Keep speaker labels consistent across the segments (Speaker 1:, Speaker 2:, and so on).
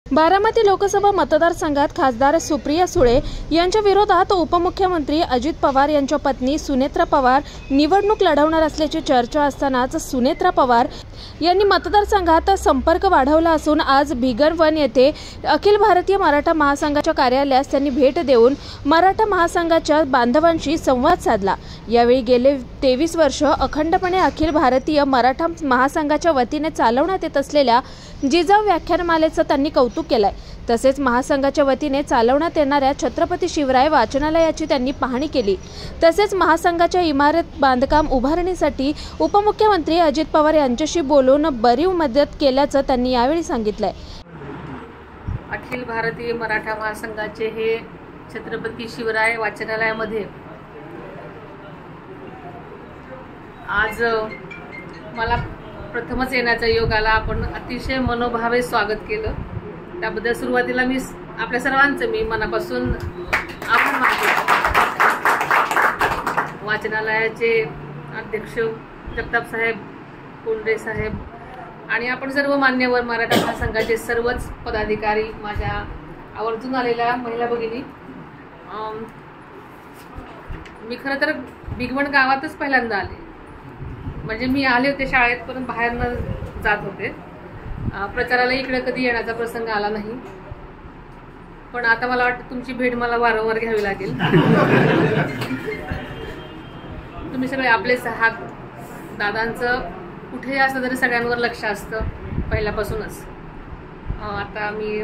Speaker 1: बारामती लोकसभा मतदारसंघात खासदार सुप्रिया सुळे यांच्या विरोधात उपमुख्यमंत्री अजित पवार यांच्या पत्नी सुनेत्रा पवार निवडणूक लढवणार असल्याची चर्चा असतानाच सुनेत्रा पवार यांनी मतदारसंघात संपर्क वाढवला असून आज भिगवण येथे अखिल भारतीय मराठा महासंघाच्या कार्यालयास त्यांनी भेट देऊन मराठा महासंघाच्या बांधवांशी संवाद साधला। यावेळी गेले 23 वर्ष अखंडपणे अखिल भारतीय मराठा महासंघाच्या वतीने चालवण्यात येत असलेल्या जिजाऊ व्याख्यानमालेचं त्यांनी कौतुक केलंय। तसेच महासंघाच्या वतीने चालवण्यात येणाऱ्या छत्रपती शिवराय वाचनालयाची त्यांनी पाहणी केली। तसेच महासंघाच्या इमारत बांधकाम उभारणीसाठी उपमुख्यमंत्री अजित पवार यांच्याशी बोलून भरीव मदत केल्याचं त्यांनी यावेळी सांगितलंय।
Speaker 2: अखिल भारतीय मराठा महासंघाचे हे छत्रपती शिवराय वाचनालयामध्ये आज मला प्रथमच येण्याचा योग आला। आपण अतिशय मनोभावे स्वागत केलं, त्याबद्दल सुरुवातीला मी आपल्या सर्वांचं मी मनापासून आभार मानतो। वाचनालयाचे अध्यक्ष जगताप साहेब, कोंडरे साहेब आणि आपण सर्व मान्यवर मराठा महासंघाचे सर्वच पदाधिकारी, माझ्या आवर्जून आलेल्या महिला भगिनी। मी खरं तर भिगवण गावातच पहिल्यांदा आले, म्हणजे मी आले होते शाळेत पण बाहेरनं जात होते। प्रचाराला इकडे कधी येण्याचा प्रसंग आला नाही, पण आता मला वाटतं तुमची भेट मला वारंवार घ्यावी लागेल। तुम्ही सगळे आपलेच आहात। दादांचं कुठेही असलं तरी सगळ्यांवर लक्ष असतं पहिल्यापासूनच। आता मी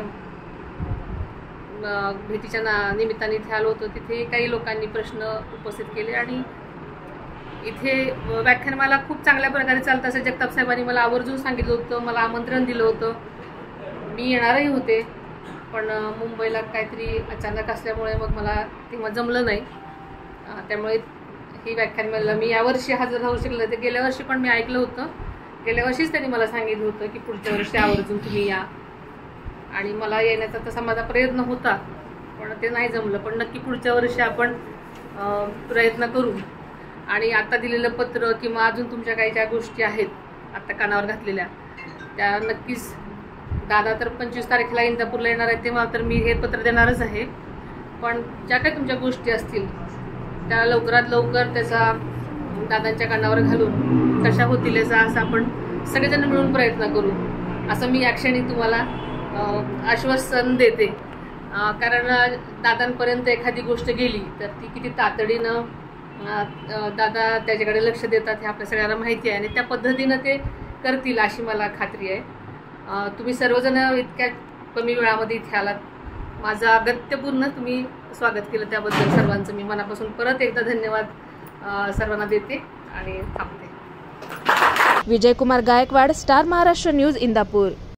Speaker 2: भेटीच्या निमित्ताने इथे आलो होतो, तिथे काही लोकांनी प्रश्न उपस्थित केले आणि इथे व्याख्यानमाला खूप चांगल्या प्रकारे चालतं असं जगताप साहेबांनी मला आवर्जून सांगितलं होतं। मला आमंत्रण दिलं होतं, मी येणारही होते, पण मुंबईला काहीतरी अचानक असल्यामुळे मग मला तेव्हा जमलं नाही। त्यामुळे ही व्याख्यानमाला मी यावर्षी हजर राहू शकले। ते गेल्या वर्षी पण मी ऐकलं होतं, गेल्या वर्षीच त्यांनी मला सांगितलं होतं की पुढच्या वर्षी आवर्जून तुम्ही या, आणि मला येण्याचा तसा माझा प्रयत्न होता, पण ते नाही जमलं। पण नक्की पुढच्या वर्षी आपण प्रयत्न करू। आणि आता दिलेलं पत्र किंवा अजून तुमच्या काही ज्या गोष्टी आहेत आता कानावर घातलेल्या, त्या नक्कीच दादा तर 25 तारखेला इंदापूरला येणार आहे, तेव्हा तर मी हे पत्र देणारच आहे। पण ज्या काही तुमच्या गोष्टी असतील त्या लवकरात लवकर त्याचा दादांच्या कानावर घालून कशा होतील याचा असं आपण सगळेजण मिळून प्रयत्न करू, असं मी या क्षणी तुम्हाला आश्वासन देते। कारण दादांपर्यंत एखादी गोष्ट गेली तर ती किती तातडीनं दादा त्याच्याकडे लक्ष देतात हे आपल्या सगळ्यांना माहिती आहे, आणि त्या पद्धतीनं ते करतील अशी मला खात्री आहे। तुम्ही सर्वजण इतक्या कमी वेळामध्ये इथे आलात, माझं अगत्यपूर्ण तुम्ही स्वागत केलं, त्याबद्दल सर्वांचं मी मनापासून परत एकदा धन्यवाद सर्वांना देते आणि थांबते।
Speaker 1: Vijaykumar Gaikwad, star Maharashtra news, Indapur.